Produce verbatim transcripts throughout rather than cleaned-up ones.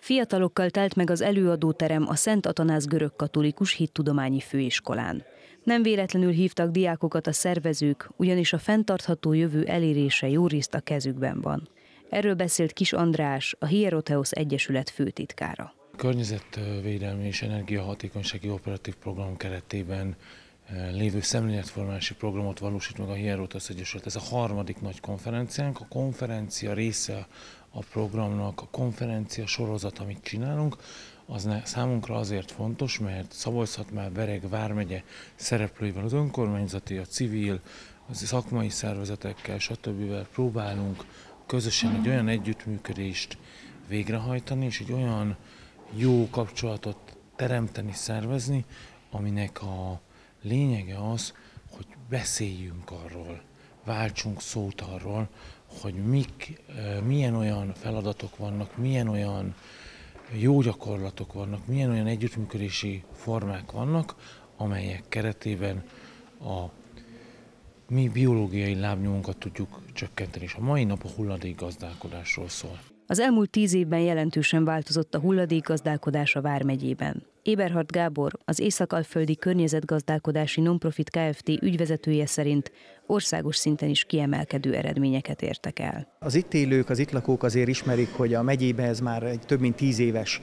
Fiatalokkal telt meg az előadóterem a Szent Atanáz Görögkatolikus Hittudományi Főiskolán. Nem véletlenül hívtak diákokat a szervezők, ugyanis a fenntartható jövő elérése jórészt a kezükben van. Erről beszélt Kis András, a Hierotheos Egyesület főtitkára. A környezetvédelmi és energiahatékonysági operatív program keretében lévő szemléletformálási programot valósít meg a Hierotheos Egyesület. Ez a harmadik nagy konferenciánk. A konferencia része a programnak, a konferencia sorozat, amit csinálunk, az számunkra azért fontos, mert Szabolcs-Szatmár, Bereg vármegye szereplőivel, az önkormányzati, a civil, a szakmai szervezetekkel, stb. Próbálunk közösen egy olyan együttműködést végrehajtani, és egy olyan jó kapcsolatot teremteni, szervezni, aminek a lényege az, hogy beszéljünk arról, váltsunk szót arról, hogy mik, milyen olyan feladatok vannak, milyen olyan jó gyakorlatok vannak, milyen olyan együttműködési formák vannak, amelyek keretében a mi biológiai lábnyomunkat tudjuk csökkenteni, és a mai nap a hulladékgazdálkodásról szól. Az elmúlt tíz évben jelentősen változott a hulladékgazdálkodás a Vármegyében. Eberhard Gábor, az Észak-Alföldi Környezetgazdálkodási Nonprofit Kft. Ügyvezetője szerint országos szinten is kiemelkedő eredményeket értek el. Az itt élők, az itt lakók azért ismerik, hogy a megyében ez már egy több mint tíz éves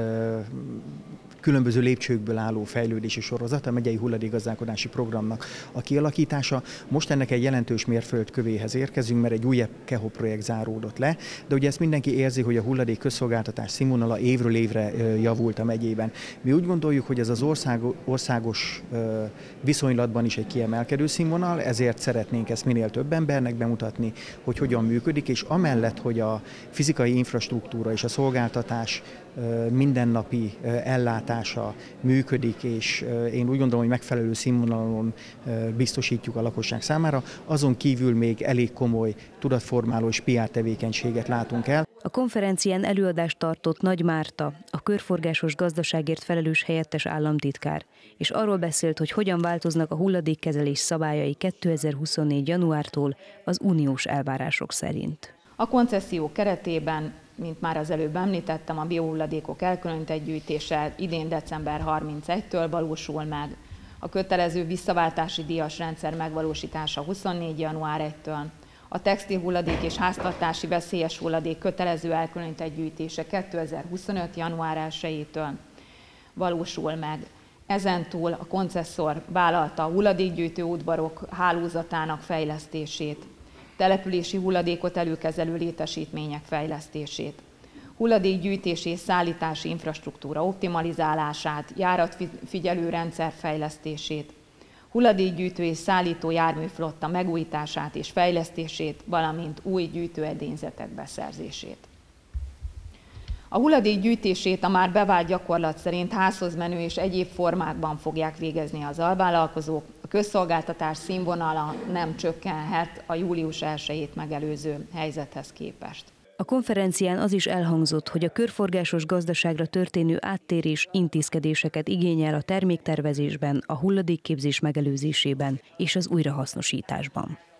különböző lépcsőkből álló fejlődési sorozat, a megyei hulladékgazdálkodási programnak a kialakítása. Most ennek egy jelentős mérföldkövéhez érkezünk, mert egy újabb KEHO projekt záródott le, de ugye ezt mindenki érzi, hogy a hulladék közszolgáltatás színvonala évről évre javult a megyében. Mi úgy gondoljuk, hogy ez az ország, országos viszonylatban is egy kiemelkedő színvonal, ezért szeretnénk ezt minél több embernek bemutatni, hogy hogyan működik, és amellett, hogy a fizikai infrastruktúra és a szolgáltatás mindennapi ellátása működik, és én úgy gondolom, hogy megfelelő színvonalon biztosítjuk a lakosság számára, azon kívül még elég komoly tudatformáló és pé er tevékenységet látunk el. A konferencián előadást tartott Nagy Márta, a körforgásos gazdaságért felelős helyettes államtitkár, és arról beszélt, hogy hogyan változnak a hulladékkezelés szabályai kétezer-huszonnégy. januártól az uniós elvárások szerint. A koncesszió keretében, mint már az előbb említettem, a biohulladékok elkülönített gyűjtése idén december harmincegyedikétől valósul meg, a kötelező visszaváltási díjas rendszer megvalósítása huszonnégy. január elsejétől, a textil hulladék és háztartási veszélyes hulladék kötelező elkülönített gyűjtése kétezer-huszonöt. január elsejétől valósul meg. Ezentúl a koncesszor vállalta a hulladékgyűjtő udvarok hálózatának fejlesztését, települési hulladékot előkezelő létesítmények fejlesztését, hulladékgyűjtési és szállítási infrastruktúra optimalizálását, járatfigyelő rendszer fejlesztését, hulladékgyűjtő és szállító járműflotta megújítását és fejlesztését, valamint új gyűjtőedényzetek beszerzését. A hulladék gyűjtését a már bevált gyakorlat szerint házhoz menő és egyéb formákban fogják végezni az alvállalkozók. A közszolgáltatás színvonala nem csökkenhet a július elsejét megelőző helyzethez képest. A konferencián az is elhangzott, hogy a körforgásos gazdaságra történő áttérés intézkedéseket igényel a terméktervezésben, a hulladékképzés megelőzésében és az újrahasznosításban.